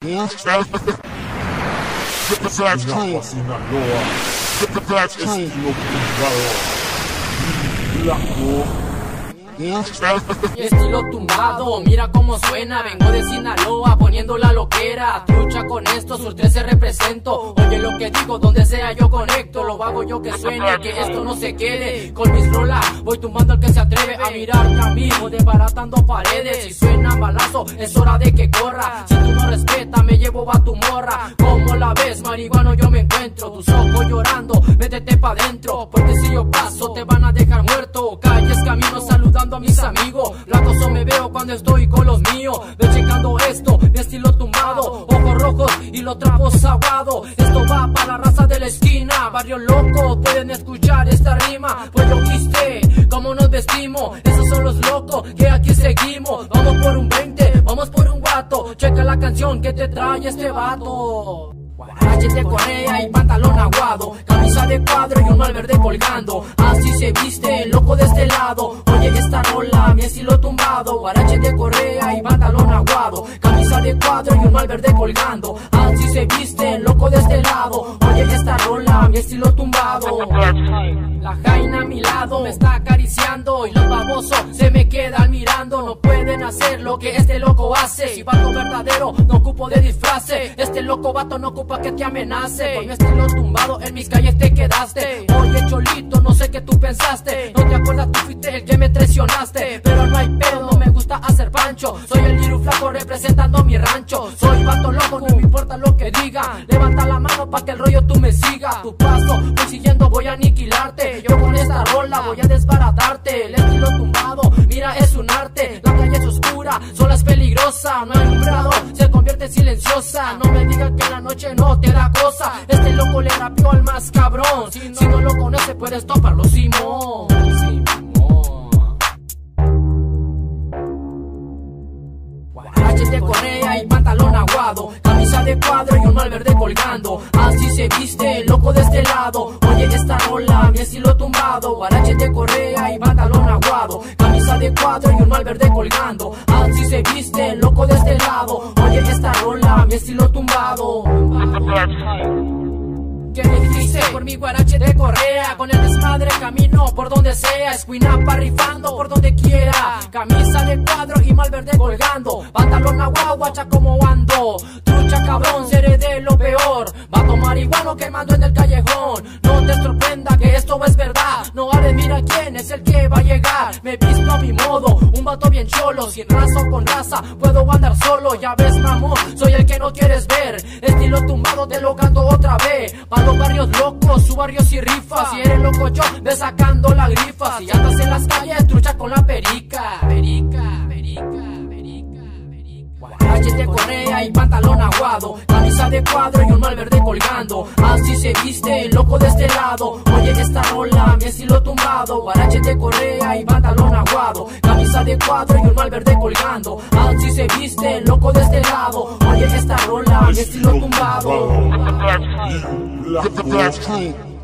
Mi estilo tumbado, mira cómo suena. Vengo de Sinaloa poniendo la loquera. Trucha con esto, sur 13 represento. Oye lo que digo, donde sea yo conecto. Lo hago yo que suene, que esto no se quede. Con mis rolas voy tumbando al que se atreve a mirarme a mí, o desbaratando paredes. Si suena balazo, es hora de que corra. Si tú no respetas, me llevo a tu morra. Como la ves, marihuano yo me encuentro. Tus ojos llorando, métete pa' dentro. Porque si yo paso, te van a dejar muerto. Calles, caminos, saludando a mis amigos. Latoso me veo cuando estoy con los míos. Ve checando esto, mi estilo tumbado. Ojos rojos y los trapos aguados. Esto va para la raza de la esquina. Barrio loco, pueden escuchar esta rima. Pues yo viste cómo nos vestimos. Esos son los locos que aquí seguimos. Vamos por un 20, vamos por un guato. Checa la canción que te trae este vato. Guaraches de correa y pantalón aguado, camisa de cuadro y un malverde colgando. Así se viste el loco de este lado. Oye esta rola, mi estilo tumbado. Guaraches de correa y pantalón aguado, camisa de cuadro y un malverde colgando. Así se viste el loco de este lado. Oye esta rola, mi estilo tumbado. La jaina a mi lado me está acariciando y los babosos se me quedan mirando. No pueden hacer lo que este loco hace. Si vato verdadero, no ocupo de disfrace. Este loco vato no ocupa que te amenace. Con mi estilo tumbado en mis calles te quedaste. Oye cholito, no sé qué tú pensaste. No te acuerdas, tú fuiste el que me traicionaste. Pero no hay pedo, no me gusta hacer pancho. Soy el liru flaco representando mi rancho. Soy vato loco, no me importa lo que digan. Levanta la mano pa' que el rollo tú me siga. Tu paso, voy siguiendo, voy a aniquilarte. Yo con esta rola voy a desbaratarte. El estilo tumbado, mira es un arte. La calle es oscura, sola es peligrosa. No hay alumbrado, se convierte en silenciosa. No me digas que la noche no te da cosa. Este loco le rapeó al más cabrón. Si no lo conoce puedes toparlo, Simón. Guaraches de correa y pantalón aguado, camisa de cuadro y un malverde colgando. Así se viste el loco de este lado. Oye esta rola, mi estilo tumbado. Guaraches de correa y pantalón aguado, camisa de cuadro y un malverde colgando. Así se viste el loco de este lado. Oye esta rola, mi estilo tumbado. ¿Qué me dice? Por mi guarache de correa, con el desmadre camino por donde sea. Escuinapa rifando por donde quiera. Camisa de cuadro y malverde colgando. Pantalón aguaguacha como ando. Trucha cabrón, seré de lo peor. Vato marihuano quemando en el callejón. No te sorprenda que esto es verdad. No hables, mira quién es el que va a llegar. Me he visto a mi modo, un vato bien cholo. Sin raza o con raza, puedo andar solo. Ya ves mamón, soy el que no quieres ver. Estilo tumbado, te lo canto otra vez. Los barrios locos, su barrio sí rifa. Si eres loco yo, ve sacando la grifa. Si andas en las calles, trucha con la perica. Guaraches de correa y pantalón aguado, camisa de cuadro y un malverde colgando. Así se viste el loco de este lado. Oye esta rola, mi estilo tumbado. Guaraches de correa y pantalón aguado, camisa de cuadro y un malverde colgando. Así se viste el loco de este lado. Oye esta rola, mi estilo tumbado. Black